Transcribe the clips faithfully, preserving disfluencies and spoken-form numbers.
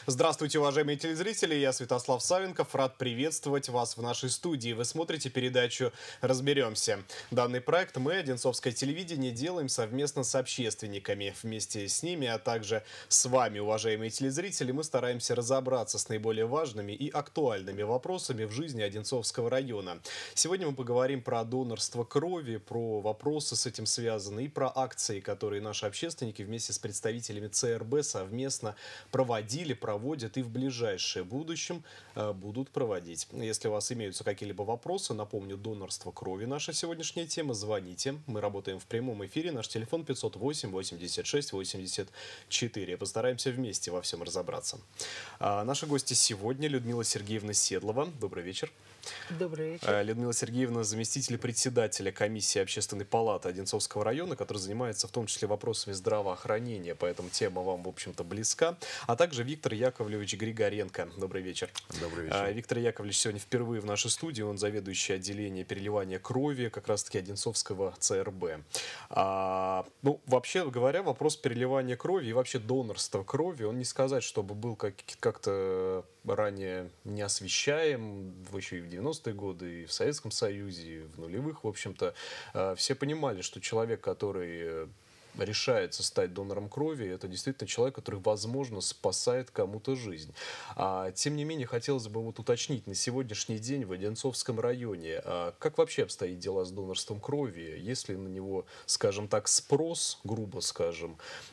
Здравствуйте, уважаемые телезрители, я Святослав Савенков, рад приветствовать вас в нашей студии. Вы смотрите передачу «Разберемся». Данный проект мы, Одинцовское телевидение, делаем совместно с общественниками. Вместе с ними, а также с вами, уважаемые телезрители, мы стараемся разобраться с наиболее важными и актуальными вопросами в жизни Одинцовского района. Сегодня мы поговорим про донорство крови, про вопросы с этим связаны и про акции, которые наши общественники вместе с представителями ЦРБ совместно проводили, проводят и в ближайшее будущем э, будут проводить. Если у вас имеются какие-либо вопросы, напомню, донорство крови — наша сегодняшняя тема, звоните. Мы работаем в прямом эфире, наш телефон пятьсот восемь восемьдесят шесть восемьдесят четыре. Постараемся вместе во всем разобраться. А наши гости сегодня: Людмила Сергеевна Седлова. Добрый вечер. Добрый вечер. Людмила Сергеевна — заместитель председателя комиссии Общественной палаты Одинцовского района, который занимается в том числе вопросами здравоохранения, поэтому тема вам, в общем-то, близка. А также Виктор Яковлевич Григоренко. Добрый вечер. Добрый вечер. Виктор Яковлевич сегодня впервые в нашей студии. Он заведующий отделением переливания крови как раз-таки Одинцовского ЦРБ. А, ну, вообще говоря, вопрос переливания крови и вообще донорства крови, он не сказать, чтобы был как- как-то ранее не освещаем, еще и в девяностые годы, и в Советском Союзе, и в нулевых, в общем-то, все понимали, что человек, который решается стать донором крови, это действительно человек, который, возможно, спасает кому-то жизнь. А, тем не менее, хотелось бы вот уточнить на сегодняшний день в Одинцовском районе, а, как вообще обстоит дела с донорством крови, есть ли на него, скажем так, спрос, грубо скажем,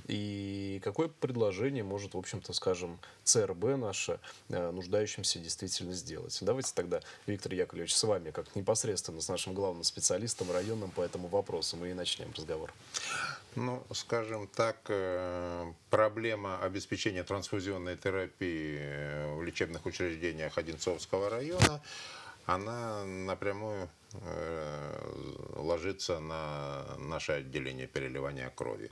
и какое предложение может, в общем-то, скажем, ЦРБ наше а, нуждающимся действительно сделать. Давайте тогда, Виктор Яковлевич, с вами, как непосредственно с нашим главным специалистом районным по этому вопросу, мы и начнем разговор. Ну, скажем так, проблема обеспечения трансфузионной терапии в лечебных учреждениях Одинцовского района, она напрямую ложится на наше отделение переливания крови.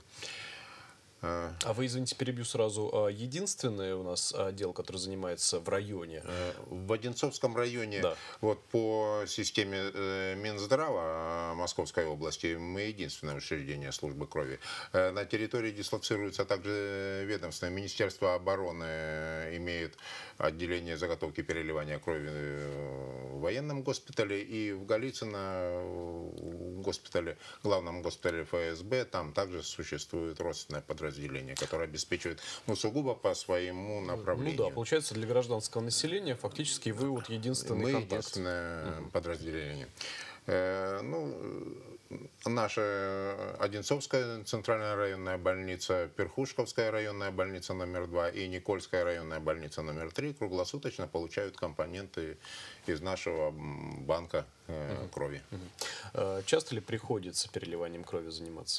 А вы, извините, перебью сразу, единственный у нас отдел, который занимается в районе? В Одинцовском районе, да. Вот по системе Минздрава Московской области, мы единственное учреждение службы крови. На территории дислоцируется также ведомственное Министерство обороны, имеет отделение заготовки переливания крови в военном госпитале, и в Голицыно, в госпитале, главном госпитале эф эс бэ, там также существует родственное подразделение, которое обеспечивает, ну, сугубо по своему направлению. Ну да, получается, для гражданского населения фактически вы вот единственный Мы контакт. единственное угу. подразделение. Э, ну, наша Одинцовская центральная районная больница, Перхушковская районная больница номер два и Никольская районная больница номер три круглосуточно получают компоненты из нашего банка э, угу. крови. Угу. Часто ли приходится переливанием крови заниматься?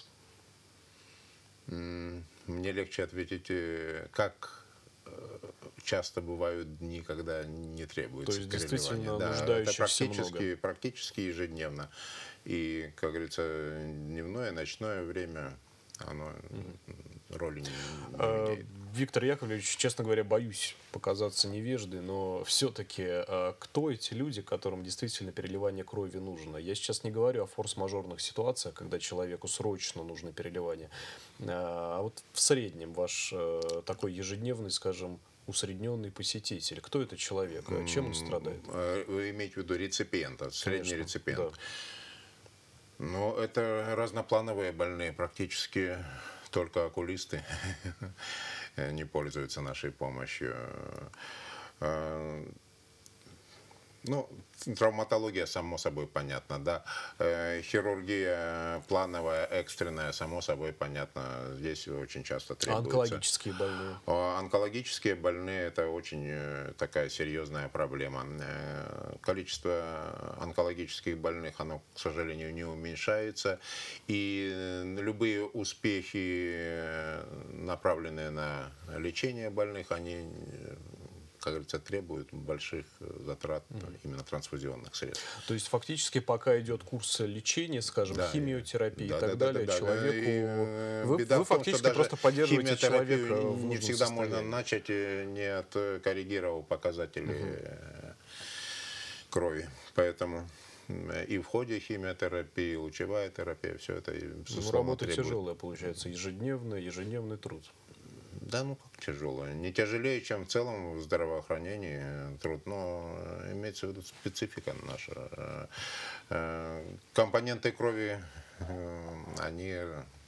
Мне легче ответить, как часто бывают дни, когда не требуется переливание. То есть действительно да, нуждающихся это практически, много. практически ежедневно. И, как говорится, дневное, ночное время, оно угу. роли не, не а, имеет. Виктор Яковлевич, честно говоря, боюсь показаться невеждой, но все-таки кто эти люди, которым действительно переливание крови нужно? Я сейчас не говорю о форс-мажорных ситуациях, когда человеку срочно нужно переливание, а вот в среднем ваш такой ежедневный, скажем, усредненный посетитель. Кто это человек? Чем он страдает? Вы имеете в виду реципиента, средний Конечно, реципиент? Да. Ну, это разноплановые больные, практически только окулисты не пользуются нашей помощью. Ну, травматология, само собой, понятно, да. Хирургия плановая, экстренная, само собой, понятно. Здесь очень часто требуется. Онкологические больные? Онкологические больные – это очень такая серьезная проблема. Количество онкологических больных, оно, к сожалению, не уменьшается. И любые успехи, направленные на лечение больных, они, как говорится, требуют больших затрат mm-hmm. именно трансфузионных средств. То есть фактически пока идет курс лечения, скажем, да, химиотерапии да, и так да, далее, да, да, человеку... И, вы беда вы в том, фактически просто поддерживаете человека в не всегда состоянии. Можно начать, не откоррегировав показатели mm-hmm. крови. Поэтому и в ходе химиотерапии, лучевая терапия, все это, безусловно, ну, работа требует. тяжелая, получается, ежедневный, ежедневный труд. Да, ну как тяжело. Не тяжелее, чем в целом в здравоохранении труд, но имеется в виду специфика наша. Компоненты крови, они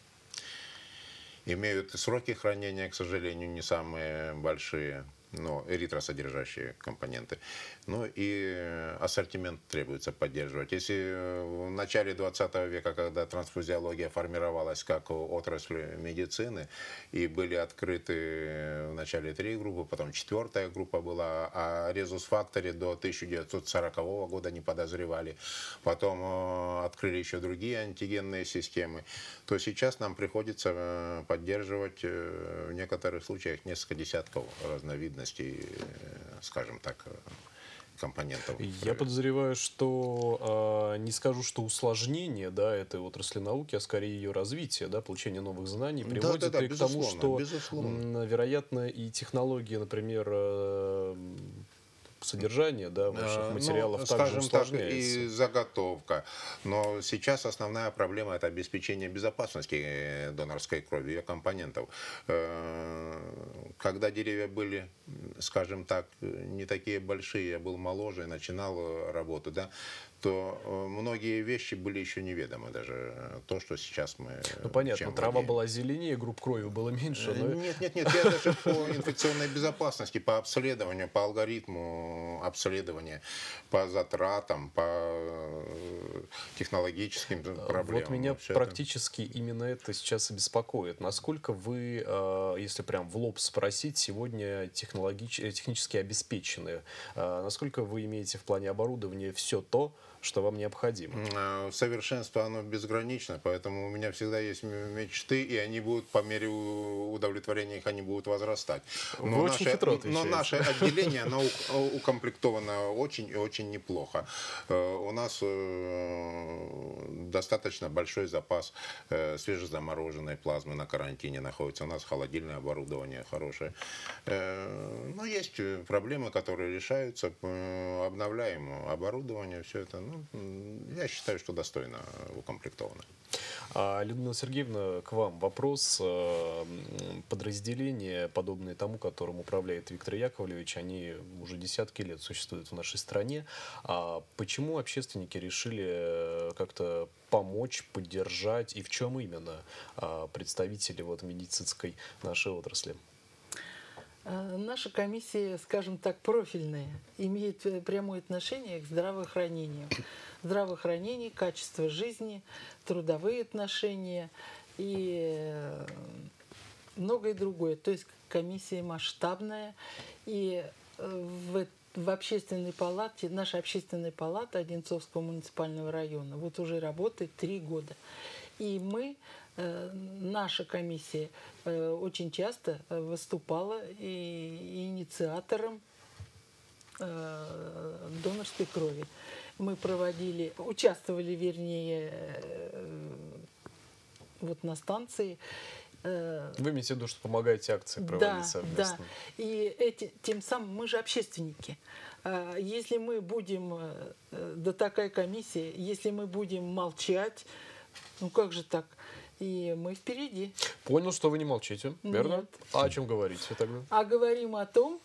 имеют сроки хранения, к сожалению, не самые большие, но эритросодержащие компоненты. Ну и ассортимент требуется поддерживать. Если в начале двадцатого века, когда трансфузиология формировалась как отрасль медицины, и были открыты вначале три группы, потом четвертая группа была, о резус-факторе до тысяча девятьсот сорокового года не подозревали, потом открыли еще другие антигенные системы, то сейчас нам приходится поддерживать в некоторых случаях несколько десятков разновидностей, скажем так, компонентов. Я подозреваю, что э, не скажу, что усложнение, да, этой отрасли науки, а скорее ее развитие, да, получение новых знаний приводит да, да, да, и к тому, что, безусловно. вероятно, и технологии, например, э, содержание, да, ваших материалов, ну, также скажем усложняется. Так, и заготовка. Но сейчас основная проблема – это обеспечение безопасности донорской крови, ее компонентов. Когда деревья были, скажем так, не такие большие, я был моложе и начинал работу, да, то многие вещи были еще неведомы, даже то, что сейчас мы... Ну, понятно, трава владеем. Была зеленее, групп крови было меньше. Но... Нет, нет, нет, я даже по инфекционной безопасности, по обследованию, по алгоритму обследования, по затратам, по технологическим проблемам. Вот меня практически это... именно это сейчас и беспокоит. Насколько вы, если прям в лоб спросить, сегодня технологич... технически обеспечены? Насколько вы имеете в плане оборудования все то, что вам необходимо? Совершенство, оно безгранично, поэтому у меня всегда есть мечты, и они будут, по мере удовлетворения их, они будут возрастать. Но, Вы наше, очень но наше отделение, оно укомплектовано очень и очень неплохо. У нас достаточно большой запас свежезамороженной плазмы на карантине находится. У нас холодильное оборудование хорошее. Но есть проблемы, которые решаются. Обновляем оборудование, все это. Ну, я считаю, что достойно укомплектовано. А, Людмила Сергеевна, к вам вопрос. Подразделения, подобные тому, которым управляет Виктор Яковлевич, они уже десятки лет существуют в нашей стране. А почему общественники решили как-то помочь, поддержать, и в чем именно представители вот медицинской нашей отрасли? Наша комиссия, скажем так, профильная, имеет прямое отношение к здравоохранению. Здравоохранение, качество жизни, трудовые отношения и многое другое. То есть комиссия масштабная. И в, в общественной палате, наша общественная палата Одинцовского муниципального района вот уже работает три года. И мы, наша комиссия, очень часто выступала и инициатором донорской крови. Мы проводили, участвовали, вернее, вот на станции. Вы имеете в виду, что помогаете акции проводить да, совместно? Да, и эти, тем самым мы же общественники. Если мы будем, да такая комиссия, если мы будем молчать, ну как же так? И мы впереди. Понял, что вы не молчите, верно? Нет. А о чем говорите тогда? А говорим о том,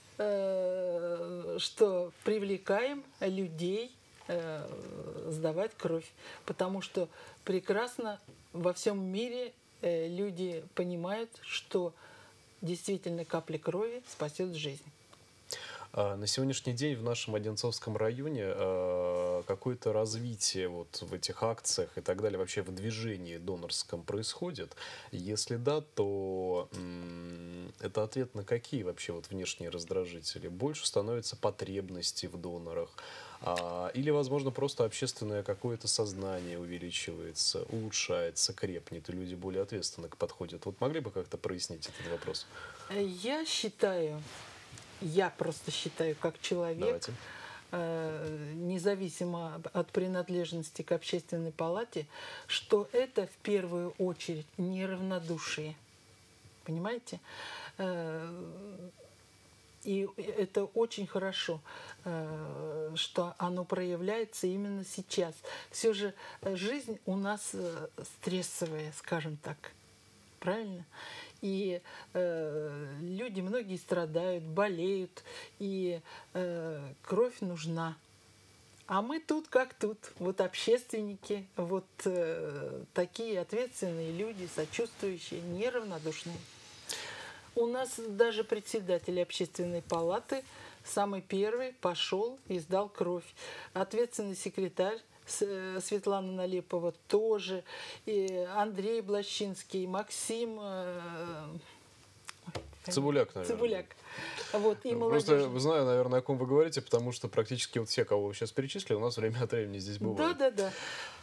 что привлекаем людей сдавать кровь. Потому что прекрасно во всем мире люди понимают, что действительно капля крови спасет жизнь. На сегодняшний день в нашем Одинцовском районе какое-то развитие вот в этих акциях и так далее, вообще в движении донорском происходит? Если да, то это ответ на какие вообще вот внешние раздражители? Больше становится потребностей в донорах? Или, возможно, просто общественное какое-то сознание увеличивается, улучшается, крепнет, и люди более ответственно подходят? Вот могли бы как-то прояснить этот вопрос? Я считаю... Я просто считаю, как человек, э, независимо от принадлежности к общественной палате, что это в первую очередь неравнодушие. Понимаете? Э, и это очень хорошо, э, что оно проявляется именно сейчас. Все же жизнь у нас стрессовая, скажем так. Правильно? И э, люди, многие страдают, болеют, и э, кровь нужна. А мы тут как тут, вот общественники, вот э, такие ответственные люди, сочувствующие, неравнодушные. У нас даже председатель общественной палаты самый первый пошел и сдал кровь. Ответственный секретарь Светлана Налепова тоже, и Андрей Блащинский, Максим э, Цибуляк, наверное. Цибуляк. Вот, и Просто знаю, наверное, о ком вы говорите, потому что практически вот все, кого вы сейчас перечислили, у нас время от времени здесь бывают. Да, да, да.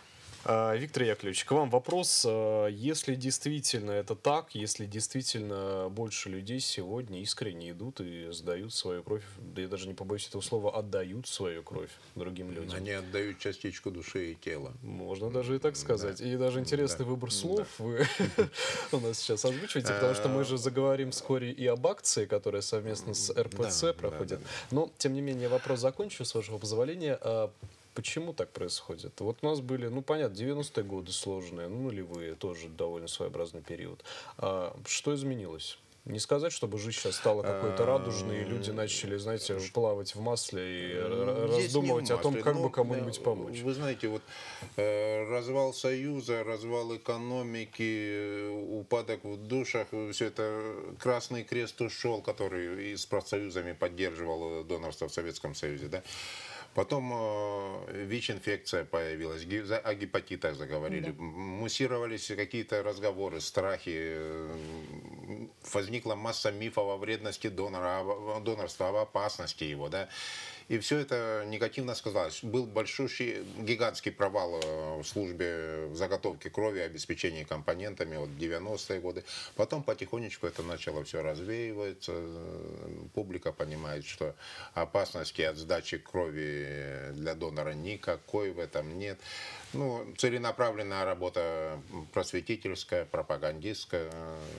Виктор Яковлевич, к вам вопрос. Если действительно это так, если действительно больше людей сегодня искренне идут и сдают свою кровь, да я даже не побоюсь этого слова, отдают свою кровь другим людям. Они отдают частичку души и тела. Можно даже и так сказать. Да. И даже интересный Да. выбор слов Да. вы у нас сейчас озвучиваете, потому что мы же заговорим вскоре и об акции, которая совместно с эр пэ цэ Да, проходит. да, да. Но, тем не менее, вопрос закончу, с вашего позволения. Почему так происходит? Вот у нас были, ну, понятно, девяностые годы сложные, ну, нулевые, тоже довольно своеобразный период. А что изменилось? Не сказать, чтобы жизнь сейчас стала какой-то радужной, и люди начали, знаете, плавать в масле и Здесь раздумывать не о в том, масле, как но, бы кому-нибудь да, помочь. Вы знаете, вот э, развал Союза, развал экономики, упадок в душах, все это Красный Крест ушел, который и с профсоюзами поддерживал донорство в Советском Союзе, да. Потом э, ВИЧ-инфекция появилась, ги- за- о гепатитах заговорили, Да. муссировались какие-то разговоры, страхи, э, возникла масса мифов о вредности донора, о донорства, об опасности его, да. И все это негативно сказалось. Был большущий, гигантский провал в службе заготовки крови, обеспечения компонентами вот, в девяностые годы. Потом потихонечку это начало все развеиваться. Публика понимает, что опасности от сдачи крови для донора никакой в этом нет. Ну, целенаправленная работа просветительская, пропагандистская,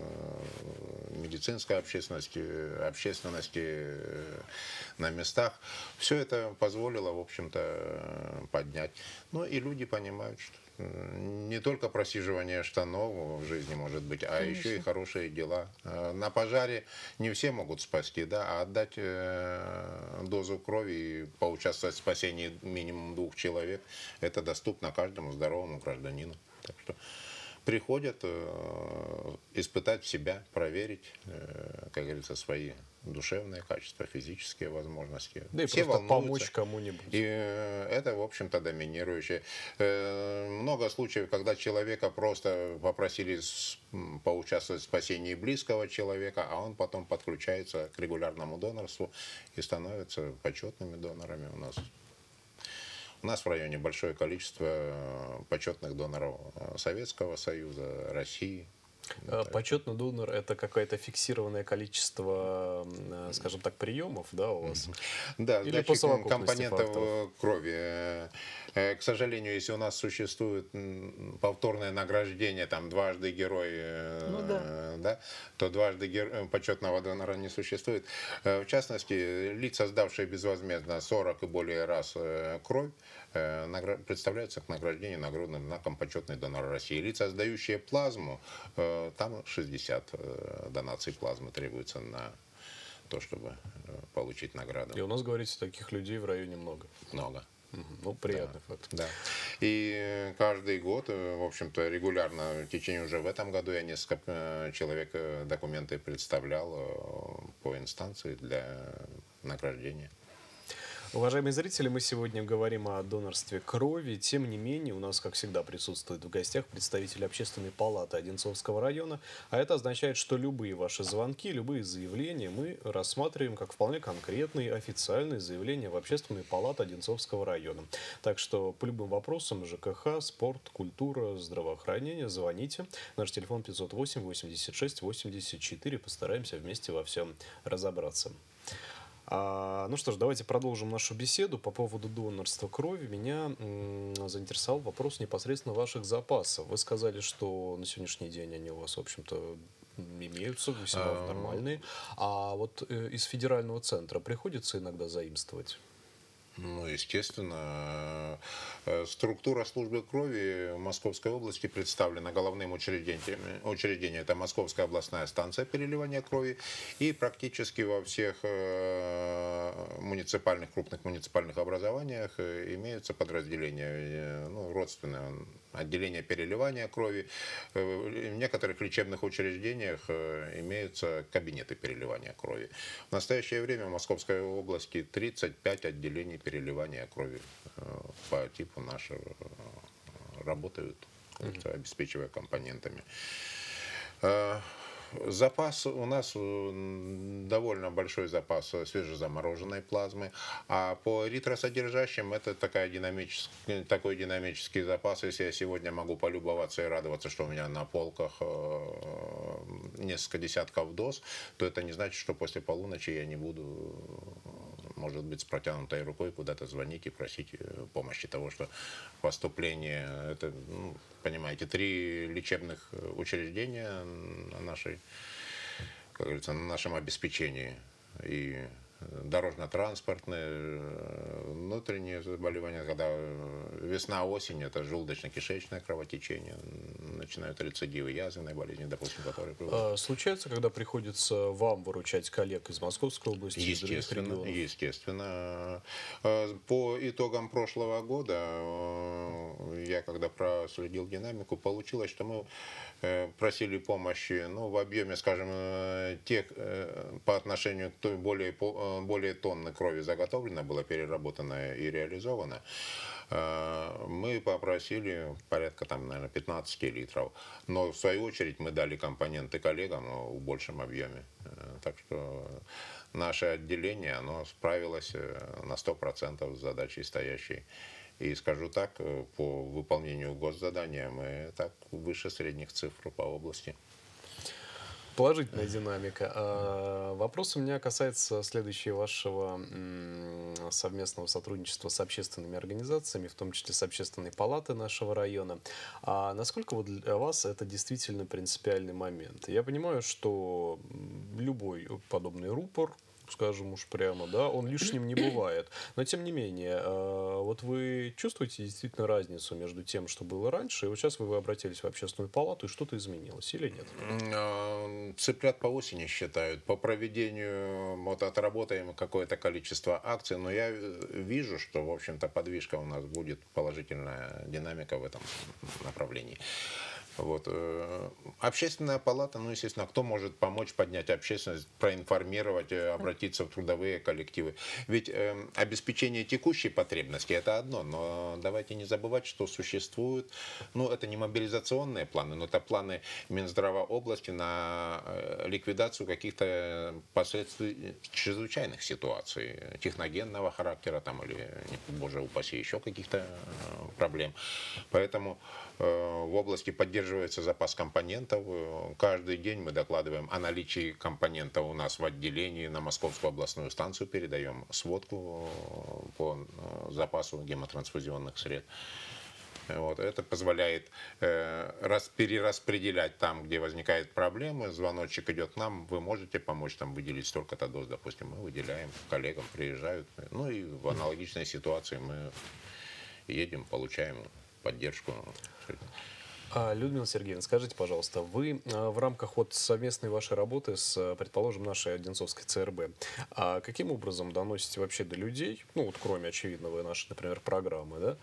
медицинской общественности, общественности на местах. Все это позволило, в общем-то, поднять. Ну и люди понимают, что не только просиживание штанов в жизни может быть, а Конечно. еще и хорошие дела. На пожаре не все могут спасти, да, а отдать дозу крови и поучаствовать в спасении минимум двух человек, это доступно каждому здоровому гражданину. Так что приходят э, испытать себя, проверить, э, как говорится, свои душевные качества, физические возможности. Да и Все просто волнуются. помочь кому-нибудь. И э, это, в общем-то, доминирующее. Э, много случаев, когда человека просто попросили с, поучаствовать в спасении близкого человека, а он потом подключается к регулярному донорству и становится почетными донорами у нас. У нас в районе большое количество почетных доноров Советского Союза, России. Почетный донор – это какое-то фиксированное количество, скажем так, приемов, да, у вас? Да, или по совокупности компонентов факторов? Крови. К сожалению, если у нас существует повторное награждение, там дважды герой, Ну, да. да, то дважды гер... почетного донора не существует. В частности, лица, сдавшие безвозмездно сорок и более раз кровь, представляются к награждению нагрудным знаком почетный донор России. Лица, сдающие плазму, там шестьдесят донаций плазмы требуется на то, чтобы получить награду. И у нас, говорите, таких людей в районе много. Много. Ну, приятный да, факт. Да. И каждый год, в общем-то, регулярно, в течение уже в этом году я несколько человек документы представлял по инстанции для награждения. Уважаемые зрители, мы сегодня говорим о донорстве крови. Тем не менее, у нас, как всегда, присутствует в гостях представитель Общественной палаты Одинцовского района. А это означает, что любые ваши звонки, любые заявления мы рассматриваем как вполне конкретные официальные заявления в Общественной палате Одинцовского района. Так что по любым вопросам жэ ка ха, спорт, культура, здравоохранение звоните. Наш телефон пятьсот восемь восемьдесят шесть восемьдесят четыре. Постараемся вместе во всем разобраться. А, ну что ж, давайте продолжим нашу беседу по поводу донорства крови. Меня м, заинтересовал вопрос непосредственно ваших запасов. Вы сказали, что на сегодняшний день они у вас, в общем-то, имеются, весьма нормальные. А вот э, из федерального центра приходится иногда заимствовать? Ну, естественно, структура службы крови в Московской области представлена головным учреждением. Учреждением это Московская областная станция переливания крови. И практически во всех муниципальных, крупных муниципальных образованиях имеются подразделения, ну, родственные. Отделение переливания крови. В некоторых лечебных учреждениях имеются кабинеты переливания крови. В настоящее время в Московской области тридцать пять отделений переливания крови по типу нашего работают, mm-hmm. обеспечивая компонентами. Запас у нас довольно большой запас свежезамороженной плазмы, а по эритросодержащим это такая динамический, такой динамический запас. Если я сегодня могу полюбоваться и радоваться, что у меня на полках несколько десятков доз, то это не значит, что после полуночи я не буду, может быть, с протянутой рукой куда-то звонить и просить помощи того, что поступление, это, ну, понимаете, три лечебных учреждения на нашей, как говорится, на нашем обеспечении. И дорожно-транспортные, внутренние заболевания, когда весна-осень, это желудочно-кишечное кровотечение, начинают рецидивы язвенной болезни, допустим, которые приводят. А случается, когда приходится вам выручать коллег из Московской области, из других регионов? Естественно. По итогам прошлого года, я когда проследил динамику, получилось, что мы просили помощи, ну, в объеме, скажем, тех, по отношению к той более, более тонны крови заготовлено, было переработано и реализовано. Мы попросили порядка, там, наверное, пятнадцать литров. Но в свою очередь мы дали компоненты коллегам в большем объеме. Так что наше отделение, оно справилось на сто процентов с задачей стоящей. И скажу так, по выполнению госзадания мы так выше средних цифр по области. Положительная динамика. А вопрос у меня касается следующего вашего совместного сотрудничества с общественными организациями, в том числе с Общественной палатой нашего района. А насколько вот для вас это действительно принципиальный момент? Я понимаю, что любой подобный рупор, скажем уж прямо, да, он лишним не бывает. Но тем не менее, вот вы чувствуете действительно разницу между тем, что было раньше, и вот сейчас вы обратились в Общественную палату, и что-то изменилось или нет? Цыплят по осени считают. По проведению, вот отработаем какое-то количество акций, но я вижу, что, в общем-то, подвижка у нас будет, положительная динамика в этом направлении. Вот. Общественная палата, ну, естественно, кто может помочь поднять общественность, проинформировать, обратиться в трудовые коллективы. Ведь э, обеспечение текущей потребности – это одно, но давайте не забывать, что существуют, ну, это не мобилизационные планы, но это планы Минздрава области на ликвидацию каких-то последствий чрезвычайных ситуаций, техногенного характера там, или, боже упаси, еще каких-то проблем. Поэтому э, в области поддерживания запас компонентов. Каждый день мы докладываем о наличии компонентов у нас в отделении. На Московскую областную станцию передаем сводку по запасу гемотрансфузионных средств. Вот. Это позволяет э, раз, перераспределять там, где возникают проблемы. Звоночек идет к нам, вы можете помочь там выделить столько-то доз, допустим. Мы выделяем, коллегам приезжают. Ну и в аналогичной ситуации мы едем, получаем поддержку. Людмила Сергеевна, скажите, пожалуйста, вы в рамках вот совместной вашей работы с, предположим, нашей Одинцовской ЦРБ, а каким образом доносите вообще до людей, ну вот кроме очевидного нашей, например, программы, да,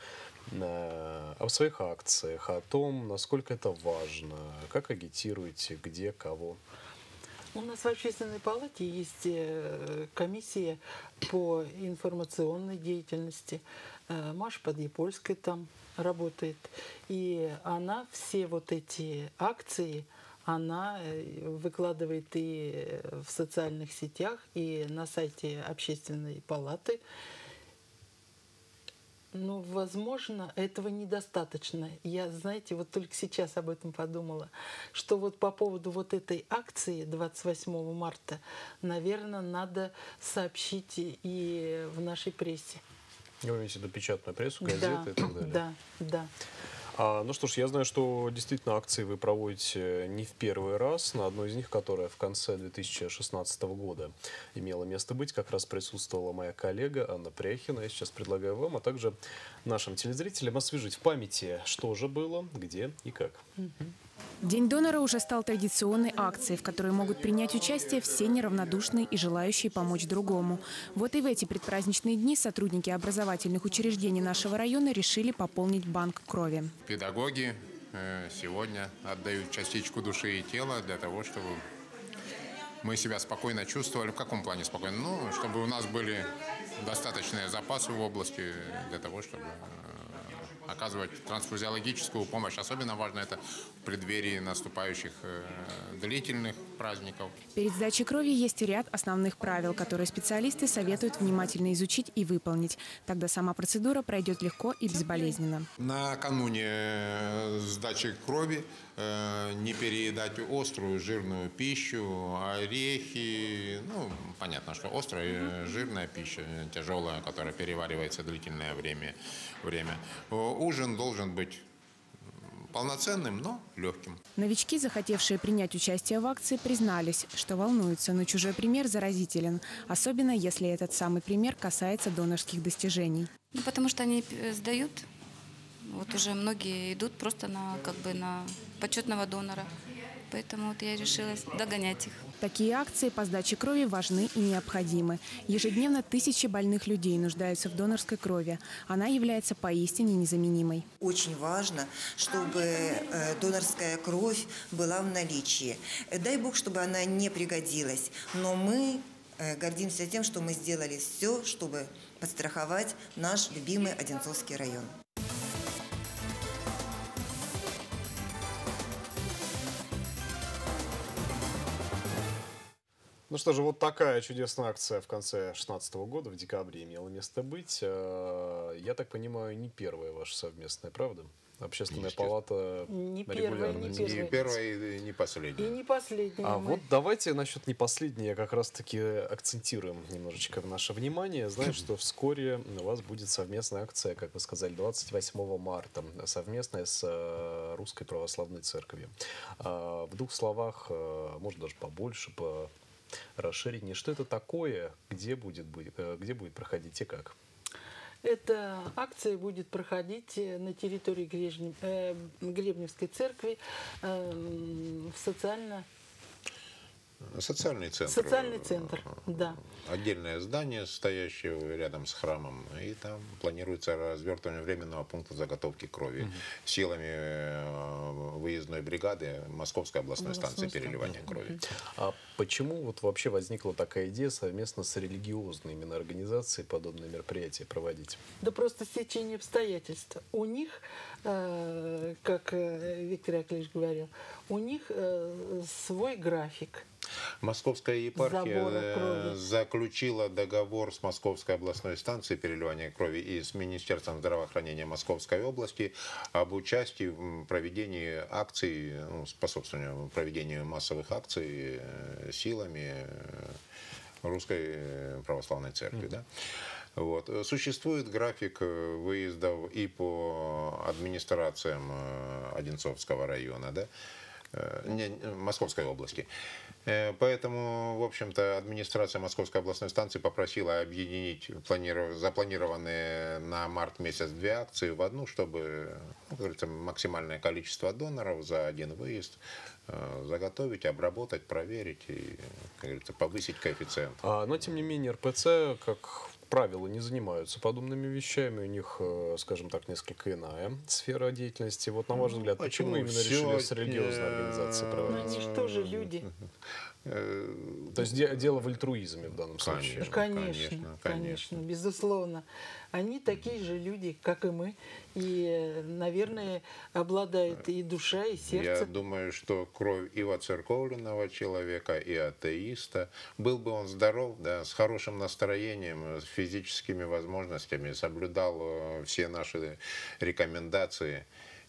о своих акциях, о том, насколько это важно, как агитируете, где, кого? У нас в Общественной палате есть комиссия по информационной деятельности. Маша Подъепольская там работает. И она все вот эти акции, она выкладывает и в социальных сетях, и на сайте Общественной палаты. Ну, возможно, этого недостаточно. Я, знаете, вот только сейчас об этом подумала, что вот по поводу вот этой акции двадцать восьмого марта, наверное, надо сообщить и в нашей прессе. Вы имеете в виду печатную прессу, газеты да, и так далее? Да, да. А, ну что ж, я знаю, что действительно акции вы проводите не в первый раз. На одной из них, которая в конце две тысячи шестнадцатого года имела место быть, как раз присутствовала моя коллега Анна Пряхина. Я сейчас предлагаю вам, а также нашим телезрителям освежить в памяти, что же было, где и как. День донора уже стал традиционной акцией, в которой могут принять участие все неравнодушные и желающие помочь другому. Вот и в эти предпраздничные дни сотрудники образовательных учреждений нашего района решили пополнить банк крови. Педагоги э, сегодня отдают частичку души и тела для того, чтобы мы себя спокойно чувствовали. В каком плане спокойно? Ну, чтобы у нас были достаточные запасы в области для того, чтобы оказывать трансфузиологическую помощь. Особенно важно это в преддверии наступающих э, длительных праздников. Перед сдачей крови есть ряд основных правил, которые специалисты советуют внимательно изучить и выполнить. Тогда сама процедура пройдет легко и безболезненно. Накануне сдачи крови э, не переедать острую жирную пищу, орехи. Ну, понятно, что острая жирная пища, тяжелая, которая переваривается длительное время. время. Ужин должен быть полноценным, но легким. Новички, захотевшие принять участие в акции, признались, что волнуются, но чужой пример заразителен. Особенно, если этот самый пример касается донорских достижений. Ну, потому что они сдают. Вот уже многие идут просто на, как бы на почетного донора. Поэтому вот я решила догонять их. Такие акции по сдаче крови важны и необходимы. Ежедневно тысячи больных людей нуждаются в донорской крови. Она является поистине незаменимой. Очень важно, чтобы донорская кровь была в наличии. Дай Бог, чтобы она не пригодилась. Но мы гордимся тем, что мы сделали все, чтобы подстраховать наш любимый Одинцовский район. Ну что же, вот такая чудесная акция в конце две тысячи шестнадцатого года, в декабре, имела место быть. Я так понимаю, не первая ваша совместная, правда? Общественная палата не первая, не первая. Не первая и не последняя. И не последняя. А мы... вот давайте насчет не последней как раз-таки акцентируем немножечко наше внимание. Знаешь, что вскоре у вас будет совместная акция, как вы сказали, двадцать восьмого марта, совместная с Русской Православной Церковью. В двух словах, может даже побольше, по расширению, что это такое, где будет, где будет проходить и как? Эта акция будет проходить на территории Гребнев, э, Гребневской церкви э, в социально... Социальный центр. Социальный центр, да. Отдельное здание, стоящее рядом с храмом, и там планируется развертывание временного пункта заготовки крови угу. силами выездной бригады Московской областной станции переливания угу. крови. А почему вот вообще возникла такая идея совместно с религиозной именно организацией подобные мероприятия проводить? Да просто стечение обстоятельств. У них, э, как Виктор Яковлевич говорил, у них э, свой график. Московская епархия заключила договор с Московской областной станцией переливания крови и с Министерством здравоохранения Московской области об участии в проведении акций, ну, способствованию проведению массовых акций силами Русской Православной Церкви. Mm-hmm. Да? Вот. Существует график выездов и по администрациям Одинцовского района, да? Не, Московской области. Поэтому, в общем-то, администрация Московской областной станции попросила объединить запланированные на март месяц две акции в одну, чтобы, ну, говорится, максимальное количество доноров за один выезд заготовить, обработать, проверить и, как говорится, повысить коэффициент. А, но, тем не менее, эр пэ цэ, как правило, не занимаются подобными вещами. У них, скажем так, несколько иная сфера деятельности. Вот, на ваш взгляд, почему, почему именно решили с религиозной организацией проводить? Ну, они же тоже люди. То есть дело в альтруизме в данном случае. Конечно, конечно, конечно, конечно, безусловно. Они такие же люди, как и мы. И, наверное, обладают и душа, и сердце. Я думаю, что кровь и воцерковленного человека, и атеиста, был бы он здоров, да, с хорошим настроением, с физическими возможностями, соблюдал все наши рекомендации.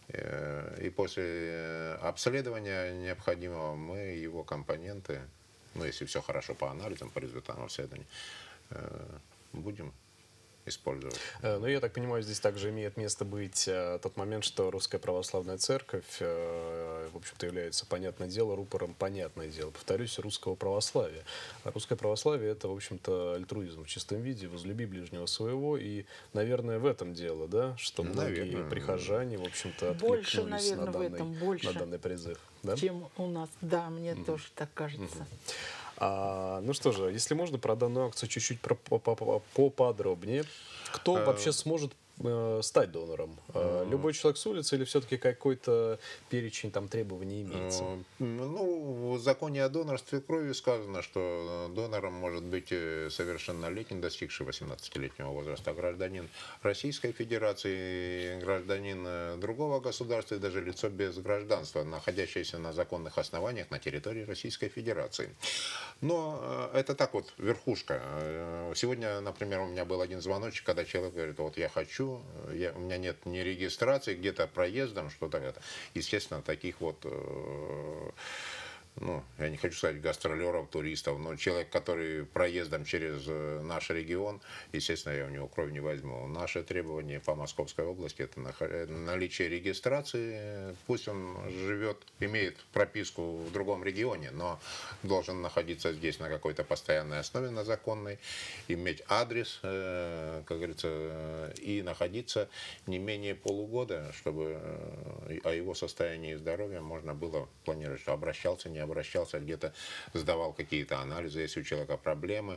И после обследования необходимого мы его компоненты, ну, если все хорошо по анализам, по результатам обследования, будем использовать. Ну, я так понимаю, здесь также имеет место быть тот момент, что Русская Православная Церковь, в общем-то, является, понятное дело, рупором, понятное дело, повторюсь, русского православия. А русское православие — это, в общем-то, альтруизм в чистом виде, возлюби ближнего своего, и, наверное, в этом дело, да, что многие Наверное. прихожане, в общем-то, Больше, откликнулись наверное, на в данный, этом, больше, на данный призыв. Да? чем у нас. Да, мне тоже так кажется. А, ну что же, если можно, про данную акцию чуть-чуть про- по- по- по- поподробнее. Кто вообще сможет э, стать донором? Э, любой человек с улицы или все-таки какой-то перечень там требований имеется? Ну, в законе о донорстве крови сказано, что донором может быть совершеннолетний, достигший восемнадцатилетнего возраста, гражданин Российской Федерации, гражданин другого государства и даже лицо без гражданства, находящееся на законных основаниях на территории Российской Федерации. Но это так вот, верхушка. Сегодня, например, у меня был один звоночек, когда человек говорит: вот я хочу, я, у меня нет ни регистрации, где-то проездом, что-то это. Естественно, таких вот, э, ну, я не хочу сказать гастролеров, туристов, но человек, который проездом через наш регион, естественно, я у него кровь не возьму. Наше требование по Московской области — это наличие регистрации. Пусть он живет, имеет прописку в другом регионе, но должен находиться здесь на какой-то постоянной основе, на законной, иметь адрес, как говорится, и находиться не менее полугода, чтобы о его состоянии здоровья можно было планировать, что обращался, не обращался, где-то сдавал какие-то анализы, если у человека проблемы,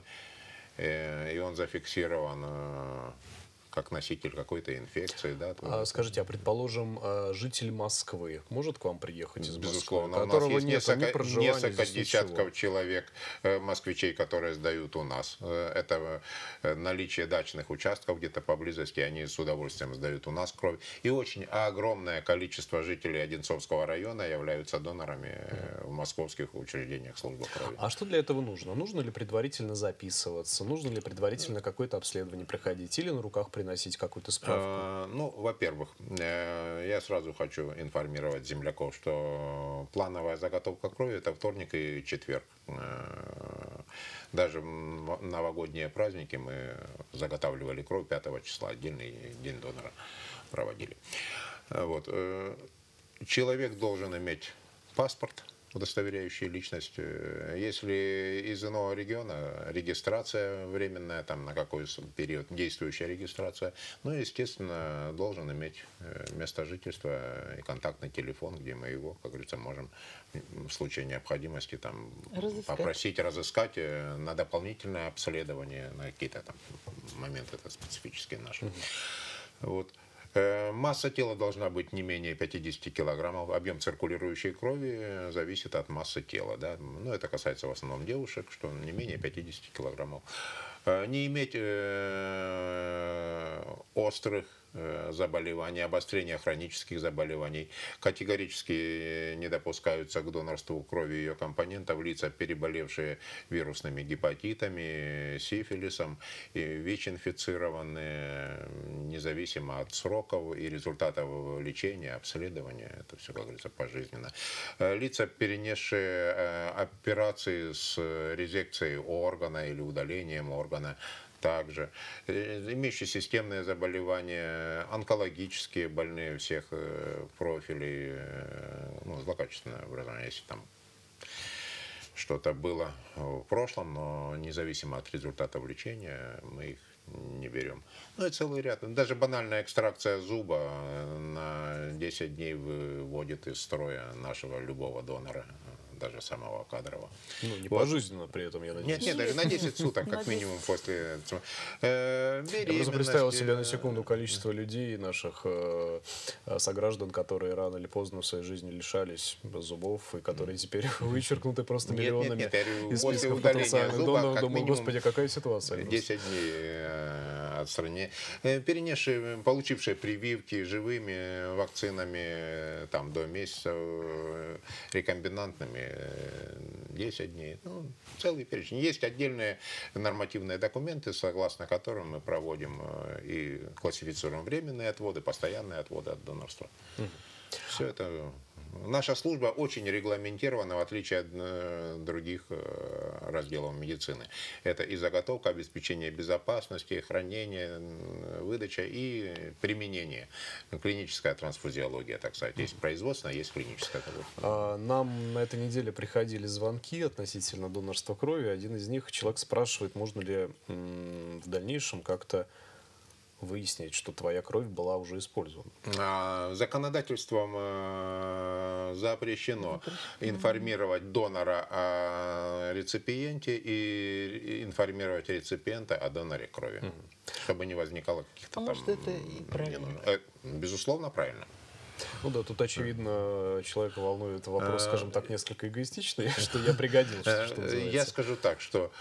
и он зафиксирован как носитель какой-то инфекции. Да, а, скажите, а предположим, житель Москвы может к вам приехать из Москвы? Безусловно, у которого нас есть нет несколько, ни несколько здесь десятков ничего. человек, москвичей, которые сдают у нас. Это наличие дачных участков где-то поблизости, они с удовольствием сдают у нас кровь. И очень огромное количество жителей Одинцовского района являются донорами в московских учреждениях службы крови. А что для этого нужно? Нужно ли предварительно записываться? Нужно ли предварительно какое-то обследование проходить? Или на руках приносить какую-то справку? Э, Ну, во-первых, э, я сразу хочу информировать земляков, что плановая заготовка крови — это вторник и четверг. Э, Даже в новогодние праздники мы заготавливали кровь пятого числа, отдельный день донора проводили. Э, Вот. э, Человек должен иметь паспорт, удостоверяющий личность. Если из иного региона, регистрация временная, там на какой период действующая регистрация, ну, естественно, должен иметь место жительства и контактный телефон, где мы его, как говорится, можем в случае необходимости там Разыскать. попросить разыскать на дополнительное обследование, на какие-то там моменты это специфические наши. Вот. Масса тела должна быть не менее пятидесяти килограммов. Объем циркулирующей крови зависит от массы тела. Да? Ну, это касается в основном девушек, что не менее пятидесяти килограммов. Не иметь э, острых заболеваний, обострения хронических заболеваний. Категорически не допускаются к донорству крови ее компонентов лица, переболевшие вирусными гепатитами, сифилисом, и ВИЧ-инфицированные, независимо от сроков и результатов лечения, обследования. Это все, как говорится, пожизненно. Лица, перенесшие операции с резекцией органа или удалением органа, также имеющие системные заболевания, онкологические больные всех профилей, ну, злокачественное образование, если там что-то было в прошлом, но независимо от результатов лечения, мы их не берем. Ну и целый ряд. Даже банальная экстракция зуба на десять дней выводит из строя нашего любого донора, даже самого кадрового. Ну, не вот. Пожизненно при этом, я надеюсь. Нет, нет, даже на десять суток, как минимум, после э, Я просто представил себе на секунду количество людей, наших э, сограждан, которые рано или поздно в своей жизни лишались зубов, и которые теперь вычеркнуты просто нет, миллионами нет, нет, из после списков удаления потенциальных зуба, доноров. как Думаю, минимум, господи, какая ситуация. десять дней э, отстранения. Э, перенесшие, получившие прививки живыми вакцинами там, до месяца, э, рекомбинантными десять дней. Ну, целый перечень. Есть отдельные нормативные документы, согласно которым мы проводим и классифицируем временные отводы, постоянные отводы от донорства. Угу. Все это Наша служба очень регламентирована, в отличие от э, других э, разделов медицины. Это и заготовка, обеспечение безопасности, хранение, выдача и применение. Клиническая трансфузиология, так сказать. Есть производственная, есть клиническая. А, нам на этой неделе приходили звонки относительно донорства крови. Один из них, человек спрашивает, можно ли м, в дальнейшем как-то выяснить, что твоя кровь была уже использована. Законодательством э, запрещено информировать донора о реципиенте и информировать реципиента о доноре крови, mm. чтобы не возникало каких-то а там... Может, это и правильно. Э, безусловно, правильно. Ну да, тут, очевидно, человека волнует вопрос, скажем так, несколько эгоистичный, что я пригодился, что называется. Я скажу так, что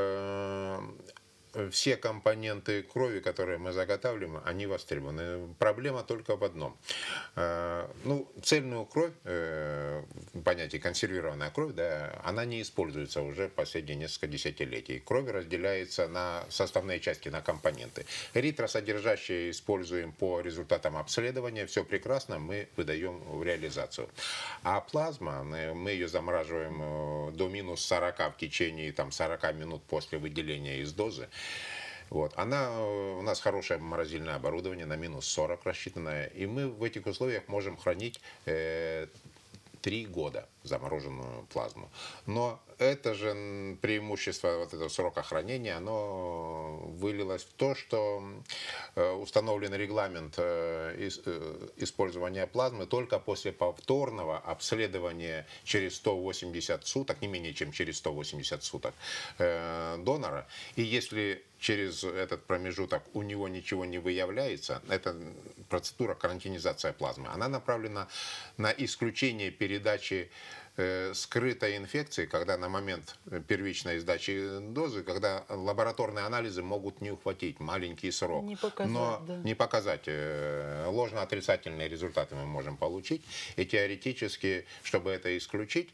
все компоненты крови, которые мы заготавливаем, они востребованы. Проблема только в одном. Ну, цельную кровь, понятие консервированная кровь, да, она не используется уже последние несколько десятилетий. Кровь разделяется на составные части, на компоненты. Эритросодержащие используем по результатам обследования. Все прекрасно, мы выдаем в реализацию. А плазма, мы ее замораживаем до минус сорока в течение там, сорока минут после выделения из дозы. Вот. Она, у нас хорошее морозильное оборудование, на минус сорок рассчитанное, и мы в этих условиях можем хранить э, три года замороженную плазму. Но это же преимущество вот этого срока хранения, оно вылилось в то, что установлен регламент использования плазмы только после повторного обследования через сто восемьдесят суток, не менее чем через сто восемьдесят суток донора. И если через этот промежуток у него ничего не выявляется, это процедура карантинизация плазмы, она направлена на исключение передачи э, скрытой инфекции, когда на момент первичной сдачи дозы, когда лабораторные анализы могут не ухватить маленький срок, не показать, но да. не показать. Э, ложно-отрицательные результаты мы можем получить, и теоретически, чтобы это исключить,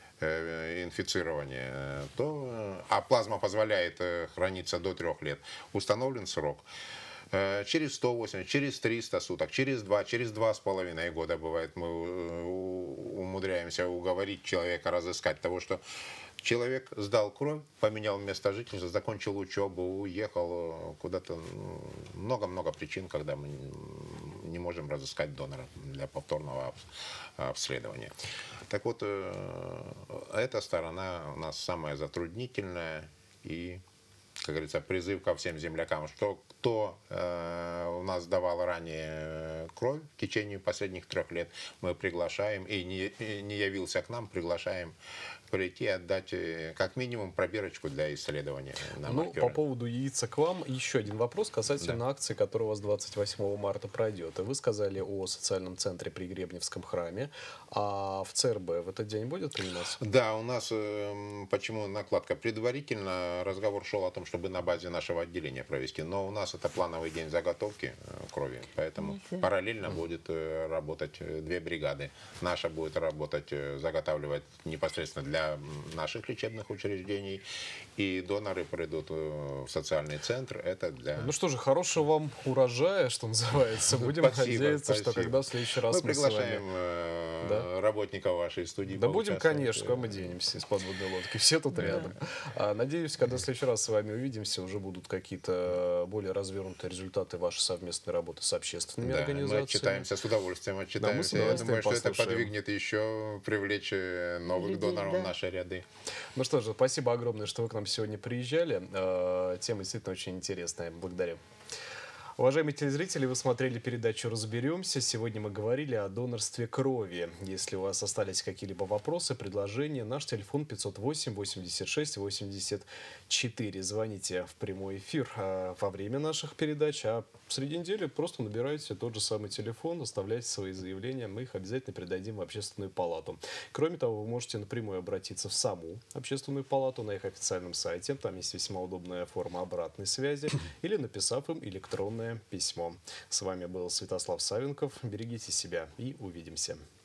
инфицирование, то, а плазма позволяет храниться до трех лет, установлен срок. Через сто восемьдесят, через триста суток, через два, через два с половиной года бывает, мы умудряемся уговорить человека разыскать того, что человек сдал кровь, поменял место жительства, закончил учебу, уехал куда-то. Много-много причин, когда мы не можем разыскать донора для повторного обследования. Так вот, эта сторона у нас самая затруднительная. И, как говорится, призыв ко всем землякам, что кто э, у нас сдавал ранее кровь в течение последних трех лет, мы приглашаем, и не, и не явился к нам, приглашаем прийти, отдать как минимум пробирочку для исследования на Ну, маркеры. по поводу яица к вам, еще один вопрос касательно Да. акции, которая у вас двадцать восьмого марта пройдет. И вы сказали о социальном центре при Гребневском храме, а в ЦРБ в этот день будет приниматься? Да, у нас, э, почему накладка? Предварительно разговор шел о том, чтобы на базе нашего отделения провести, но у нас это плановый день заготовки э, крови, поэтому Видите? параллельно будет э, работать э, две бригады. Наша будет работать, э, заготавливать непосредственно для наших лечебных учреждений, и доноры придут в социальный центр. Это для... Ну что же, хорошего вам урожая, что называется. Будем Спасибо, надеяться, спасибо. что когда в следующий раз мы мы с вами... приглашаем э, Да. работников вашей студии. Да будем, поучаствовать. конечно, куда мы денемся из подводной лодки. Все тут рядом. А, надеюсь, когда в следующий раз с вами увидимся, уже будут какие-то более развернутые результаты вашей совместной работы с общественными Да, организациями. мы отчитаемся с удовольствием. Отчитаемся. Да, мы с Я удовольствием думаю, что это послушаем. подвигнет еще привлечь э, новых Людей, доноров да. в наши ряды. Ну что же, спасибо огромное, что вы к нам сегодня приезжали. Э, Тема действительно очень интересная. Благодарю. Уважаемые телезрители, вы смотрели передачу «Разберемся». Сегодня мы говорили о донорстве крови. Если у вас остались какие-либо вопросы, предложения, наш телефон пятьсот восемь восемьдесят шесть восемьдесят четыре. Звоните в прямой эфир э, во время наших передач, а среди недели просто набирайте тот же самый телефон, оставляйте свои заявления, мы их обязательно передадим в общественную палату. Кроме того, вы можете напрямую обратиться в саму общественную палату на их официальном сайте, там есть весьма удобная форма обратной связи, или написав им электронное письмо. С вами был Святослав Савенков. Берегите себя и увидимся.